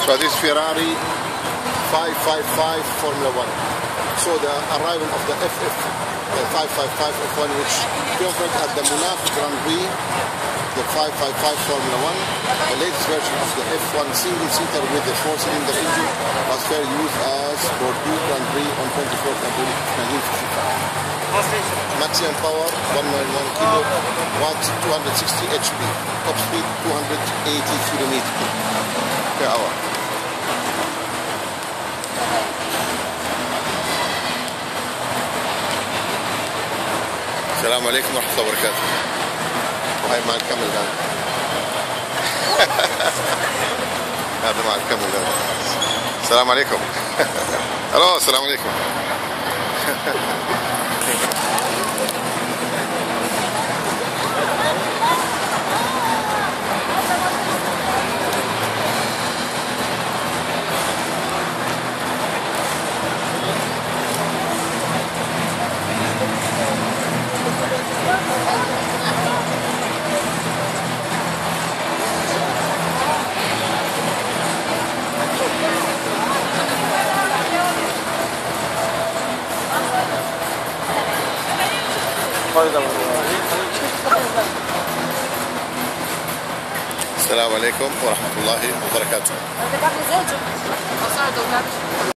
So this Ferrari 555 Formula 1. So the arrival of the FF 555 F1, which conquered at the Monaco Grand Prix, the 555 Formula 1, the latest version of the F1 single-seater with the 4-cylinder engine, was fair use as Bordeaux Grand Prix on 24th April 1955. Maximum power 191 kilowatts, 260 HP. Top speed 280 km per hour. السلام عليكم ورحمة الله وبركاته. وهي مع الكامل ده. هذا مع الكامل ده. السلام عليكم. الو السلام عليكم. السلام عليكم ورحمة الله وبركاته.